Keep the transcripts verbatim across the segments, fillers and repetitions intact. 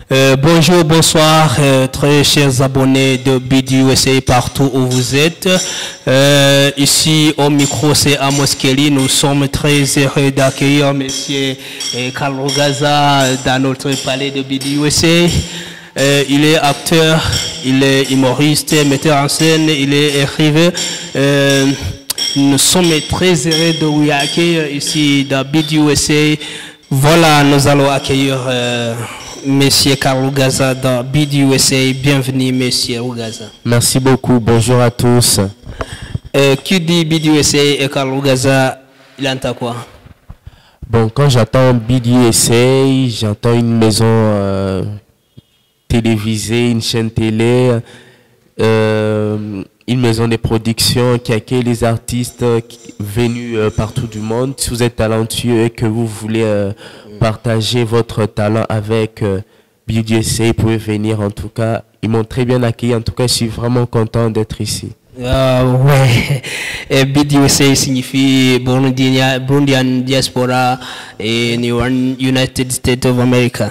Euh, bonjour, bonsoir, euh, très chers abonnés de B D U S A partout où vous êtes. Euh, ici au micro, c'est Amos Kelly. Nous sommes très heureux d'accueillir Monsieur euh, Karl Rugaza dans notre palais de B D U S A. Euh, il est acteur, il est humoriste, metteur en scène, il est écrivain. Euh, nous sommes très heureux de vous accueillir ici dans B D U S A. Voilà, nous allons accueillir euh, Monsieur Karl Rugaza dans B D U S A. Bienvenue, Monsieur Rugaza. Merci beaucoup. Bonjour à tous. Euh, qui dit B D U S A et Karl Rugaza, il entend quoi? Bon, quand j'entends B D U S A, j'entends une maison euh, télévisée, une chaîne télé, euh, une maison de production qui accueille les artistes qui, venus euh, partout du monde. Si vous êtes talentueux et que vous voulez euh, partager votre talent avec euh, B D U S A, vous pouvez venir. En tout cas, ils m'ont très bien accueilli. En tout cas, je suis vraiment content d'être ici. Ah ouais, et B D U S A signifie Burundian, Burundian Diaspora et United States of America.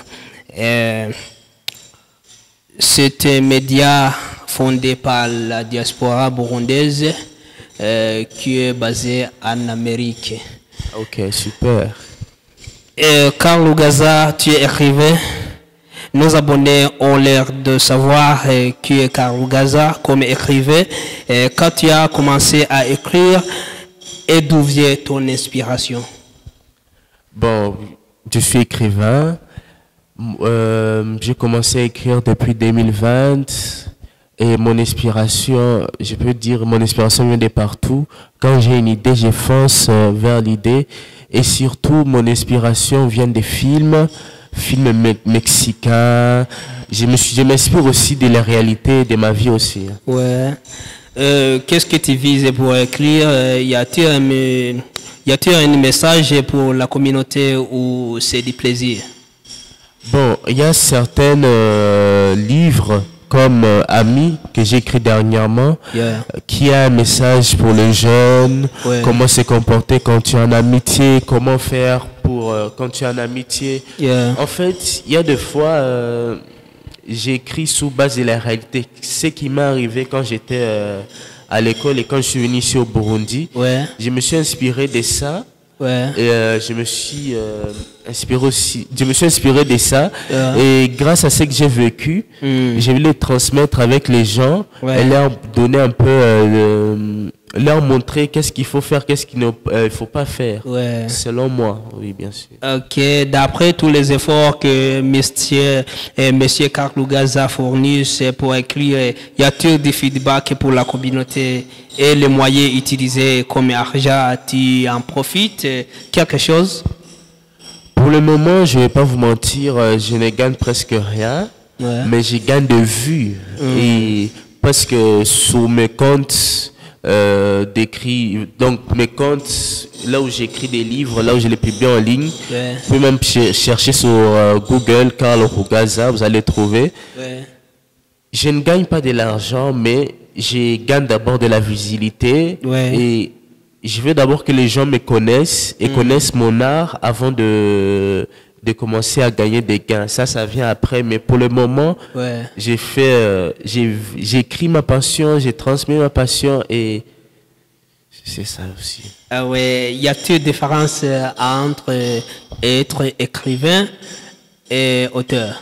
C'est un média fondé par la diaspora burundaise euh, qui est basée en Amérique. Ok, super. Et Karl Rugaza, tu es écrivain. Nos abonnés ont l'air de savoir euh, qui est Karl Rugaza comme écrivain. Et quand tu as commencé à écrire, et d'où vient ton inspiration? Bon, je suis écrivain. Euh, j'ai commencé à écrire depuis deux mille vingt. Et mon inspiration, je peux dire, mon inspiration vient de partout. Quand j'ai une idée, je fonce euh, vers l'idée. Et surtout, mon inspiration vient des films, films me mexicains. Je me suis, je m'inspire aussi de la réalité de ma vie aussi. Ouais. Euh, Qu'est-ce que tu vises pour écrire? Y a-t-il un, y a-t-il un message pour la communauté ou c'est du plaisir? Bon, il y a certains euh, livres comme euh, Ami que j'ai écrit dernièrement, Yeah. qui a un message pour les jeunes, Ouais. comment se comporter quand tu es en amitié, comment faire pour euh, quand tu es en amitié. Yeah. En fait, il y a des fois, euh, j'ai écrit sous base de la réalité, ce qui m'est arrivé quand j'étais euh, à l'école et quand je suis venu ici au Burundi. Ouais. Je me suis inspiré de ça. Ouais. Et euh, je me suis euh, inspiré aussi, je me suis inspiré de ça. Yeah. Et grâce à ce que j'ai vécu, Mm. j'ai voulu le transmettre avec les gens, Ouais. et leur donner un peu, euh, le- leur montrer qu'est-ce qu'il faut faire, qu'est-ce qu'il ne euh, faut pas faire. Ouais. Selon moi, oui, bien sûr. Ok, d'après tous les efforts que Monsieur, eh, Monsieur Karl Rugaza fournissent pour écrire, y a-t-il des feedbacks pour la communauté et les moyens utilisés comme argent, tu en profites? eh, Quelque chose? Pour le moment, je ne vais pas vous mentir, euh, je ne gagne presque rien, Ouais. mais je gagne de vues. Mm. Et parce que sur mes comptes euh, d'écrit, donc mes comptes, là où j'écris des livres, là où je les publie en ligne, Ouais. vous pouvez même ch- chercher sur euh, Google Karl Rugaza, vous allez trouver. Ouais. Je ne gagne pas de l'argent, mais je gagne d'abord de la visibilité. Ouais. Et je veux d'abord que les gens me connaissent et Mm. connaissent mon art avant de, de commencer à gagner des gains. Ça, ça vient après. Mais pour le moment, Ouais. j'ai fait, euh, j'ai j'ai écrit ma passion, j'ai transmis ma passion et c'est ça aussi. Ah ouais, y a-t-il différence euh, entre euh, être écrivain et auteur?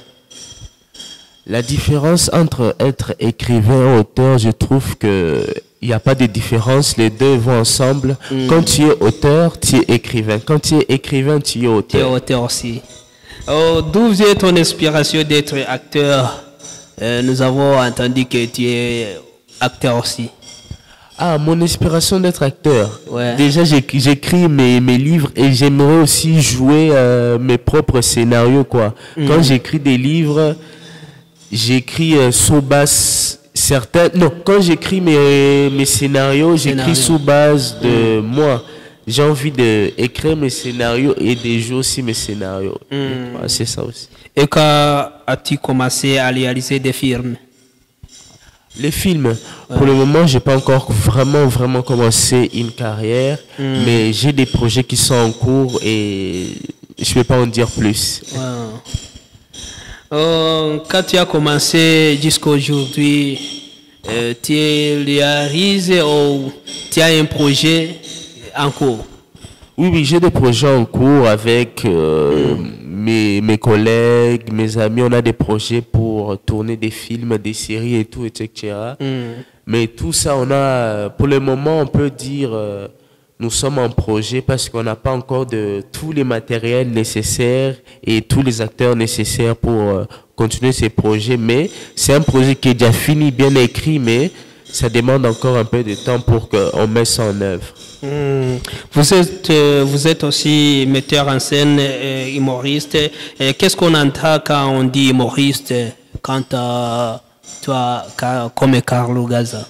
La différence entre être écrivain et auteur, je trouve que il n'y a pas de différence, les deux vont ensemble. Mm. Quand tu es auteur, tu es écrivain. Quand tu es écrivain, tu es Tu es auteur. auteur aussi. Oh, d'où vient ton inspiration d'être acteur? Euh, nous avons entendu que tu es acteur aussi. Ah, mon inspiration d'être acteur. Ouais. Déjà, j'écris j'écris mes, mes livres et j'aimerais aussi jouer euh, mes propres scénarios, quoi. Mm. Quand j'écris des livres, j'écris euh, sous base certains. Non, quand j'écris mes, mes scénarios, Scénario. j'écris sous base de moi. J'ai envie d'écrire mes scénarios et de jouer aussi mes scénarios. Mm. Ouais, c'est ça aussi. Et quand as-tu commencé à réaliser des films? Les films, pour le moment, j'ai pas encore vraiment, vraiment commencé une carrière, Mm. mais j'ai des projets qui sont en cours et je ne vais pas en dire plus. Wow. Euh, quand tu as commencé jusqu'à aujourd'hui, euh, tu réalises ou tu as un projet en cours? Oui, oui, j'ai des projets en cours avec euh, mm. mes, mes collègues, mes amis. On a des projets pour tourner des films, des séries et tout, et cetera. Mm. Mais tout ça, on a, pour le moment, on peut dire, euh, nous sommes en projet parce qu'on n'a pas encore de tous les matériels nécessaires et tous les acteurs nécessaires pour euh, continuer ces projets. Mais c'est un projet qui est déjà fini, bien écrit, mais ça demande encore un peu de temps pour qu'on mette ça en œuvre. Mmh. Vous êtes, euh, vous êtes aussi metteur en scène, euh, humoriste. Qu'est-ce qu'on entend quand on dit humoriste, quand euh, toi, comme Carlo Gaza?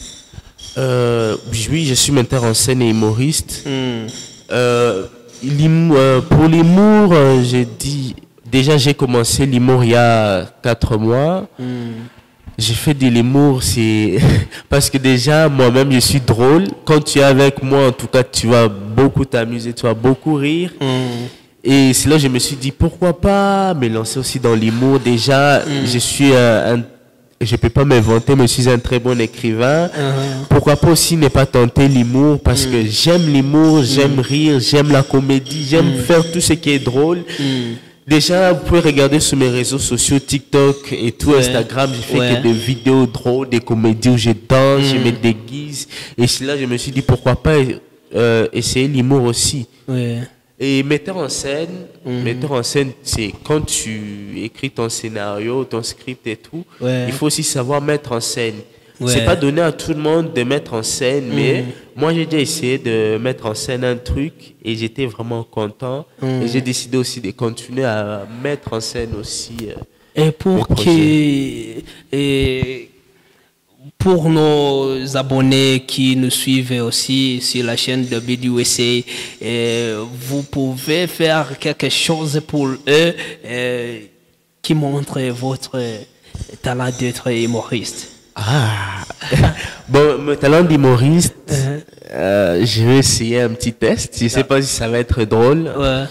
euh, Oui, je suis metteur en scène et humoriste. Mmh. Euh, euh, pour l'humour, euh, j'ai dit, déjà j'ai commencé l'humour il y a quatre mois. Mmh. J'ai fait de l'humour, c'est parce que déjà moi-même je suis drôle. Quand tu es avec moi, en tout cas, tu vas beaucoup t'amuser, tu vas beaucoup rire. Mm. Et c'est là que je me suis dit pourquoi pas me lancer aussi dans l'humour. Déjà, mm. je suis un, un je peux pas m'inventer, mais je suis un très bon écrivain. Uh-huh. Pourquoi pas aussi ne pas tenter l'humour parce mm. que j'aime l'humour, j'aime mm. rire, j'aime la comédie, j'aime mm. faire tout ce qui est drôle. Mm. Déjà, vous pouvez regarder sur mes réseaux sociaux, TikTok et tout, ouais. Instagram. J'ai fait ouais. que des vidéos drôles, des comédies où je danse, mm. je me déguise. Et là, je me suis dit, pourquoi pas euh, essayer l'humour aussi. Ouais. Et metteur en scène, mm. metteur en scène, c'est quand tu écris ton scénario, ton script et tout, ouais. il faut aussi savoir mettre en scène. Ouais. C'est pas donné à tout le monde de mettre en scène, mm. mais moi j'ai déjà essayé de mettre en scène un truc et j'étais vraiment content. Mm. Et j'ai décidé aussi de continuer à mettre en scène aussi. Euh, et pour qui, et pour nos abonnés qui nous suivent aussi sur la chaîne de B D U S A, et vous pouvez faire quelque chose pour eux et, qui montre votre talent d'être humoriste. Ah, bon, mon talent d'humoriste, uh-huh. euh, je vais essayer un petit test. Je ne sais ah. pas si ça va être drôle. Ouais.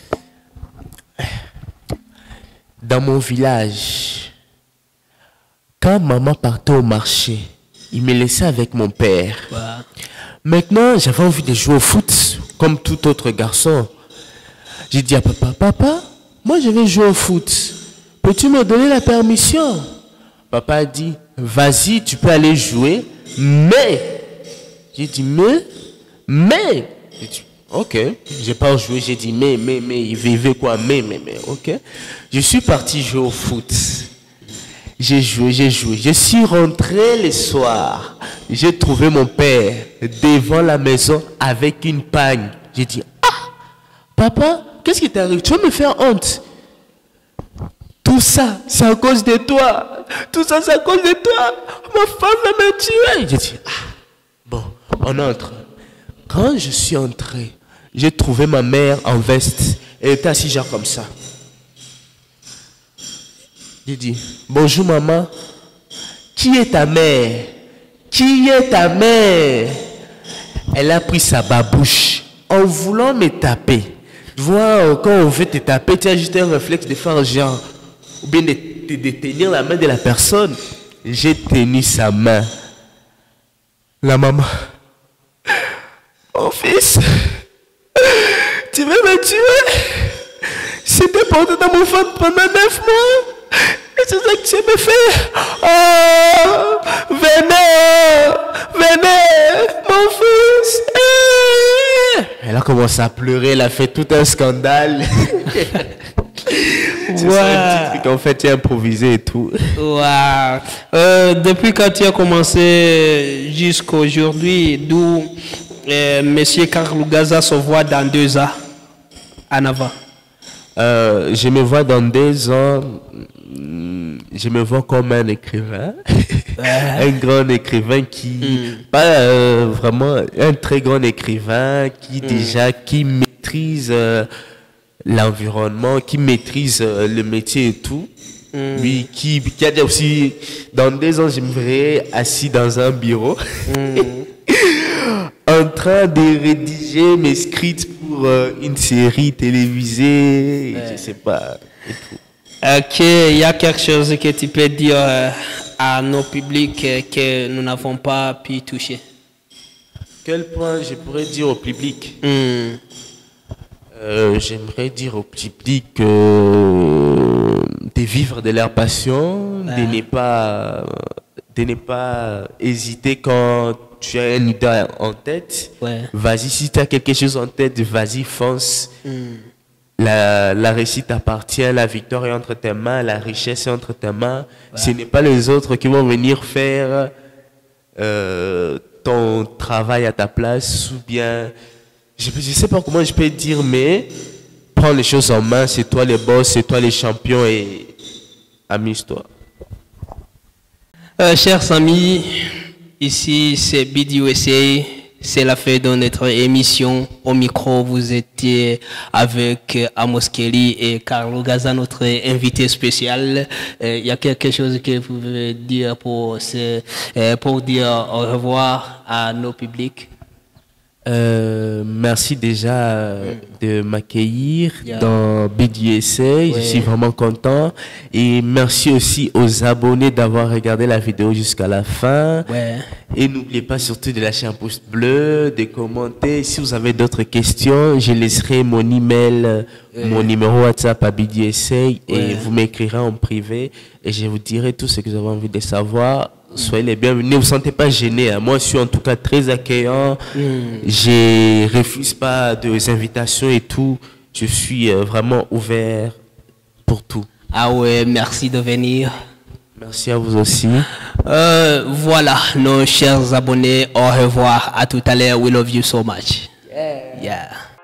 Dans mon village, quand maman partait au marché, il me laissait avec mon père. Ouais. Maintenant, j'avais envie de jouer au foot, comme tout autre garçon. J'ai dit à papa, papa, moi je vais jouer au foot. Peux-tu me donner la permission? Papa a dit, vas-y, tu peux aller jouer, mais, j'ai dit, mais, mais, j'ai dit, ok, j'ai pas joué, j'ai dit, mais, mais, mais, il vivait quoi, mais, mais, mais, ok. Je suis parti jouer au foot. J'ai joué, j'ai joué. Je suis rentré le soir. J'ai trouvé mon père devant la maison avec une pagne. J'ai dit, ah, papa, qu'est-ce qui t'arrive? Tu vas me faire honte. Tout ça, c'est à cause de toi. Tout ça, c'est à cause de toi. Ma femme va me tuer. J'ai dit, ah, bon, on entre. Quand je suis entré, j'ai trouvé ma mère en veste. Elle était assise genre comme ça. J'ai dit, bonjour maman. Qui est ta mère? Qui est ta mère? Elle a pris sa babouche en voulant me taper. Tu vois, quand on veut te taper, tu as juste un réflexe de faire genre, ou bien de, de, de tenir la main de la personne. J'ai tenu sa main. La maman. Mon fils, tu veux me tuer? C'était porté dans mon ventre pendant neuf mois. Et c'est ça que tu me fais. Oh, venez, venez, mon fils. Elle a commencé à pleurer, elle a fait tout un scandale. C'est wow. Ça un petit truc, en fait, tu as improvisé et tout. Wow. Euh, depuis quand tu as commencé jusqu'à aujourd'hui, d'où euh, M. Carlo Gaza se voit dans deux ans en avant? Euh, je me vois dans deux ans, je me vois comme un écrivain, un grand écrivain qui, mm. pas euh, vraiment un très grand écrivain qui mm. déjà, qui maîtrise euh, l'environnement, qui maîtrise euh, le métier et tout. Mm. Lui, qui, qui a déjà aussi, dans deux ans, je me verrai assis dans un bureau, mm. en train de rédiger mes scripts pour euh, une série télévisée, ouais. Je sais pas. Et tout. Ok, il y a quelque chose que tu peux dire euh, à nos publics euh, que nous n'avons pas pu toucher. Quel point je pourrais dire au public? Hmm. Euh, J'aimerais dire au public euh, de vivre de leur passion, Ah. de ne pas, de ne pas hésiter quand tu as une idée en tête. Ouais. Vas-y, si tu as quelque chose en tête, vas-y, fonce. Hmm. La, la réussite appartient, la victoire est entre tes mains, la richesse est entre tes mains. Ce n'est pas les autres qui vont venir faire euh, ton travail à ta place, ou bien, je ne sais pas comment je peux dire, mais prends les choses en main, c'est toi le boss, c'est toi le champion et amuse-toi. Euh, chers amis, ici c'est B D U S A, c'est la fin de notre émission. Au micro, vous étiez avec Amos Kelly et Carlo Gaza, notre invité spécial. Euh, Il y a quelque chose que vous pouvez dire pour, ce, euh, pour dire au revoir à nos publics? Euh, merci déjà euh, de m'accueillir Yeah. dans B D U S A. Je suis vraiment content. Et merci aussi aux abonnés d'avoir regardé la vidéo jusqu'à la fin. Ouais. Et n'oubliez pas surtout de lâcher un pouce bleu, de commenter. Si vous avez d'autres questions, je laisserai mon email, euh, mon numéro WhatsApp à B D U S A et Ouais. vous m'écrirez en privé et je vous dirai tout ce que vous avez envie de savoir. Soyez les bienvenus, ne vous sentez pas gênés. Hein. Moi, je suis en tout cas très accueillant. Mm. Je refuse pas des invitations et tout. Je suis euh, vraiment ouvert pour tout. Ah ouais, merci de venir. Merci à vous aussi. Euh, voilà, nos chers abonnés, au revoir. À tout à l'heure. We love you so much. Yeah. Yeah.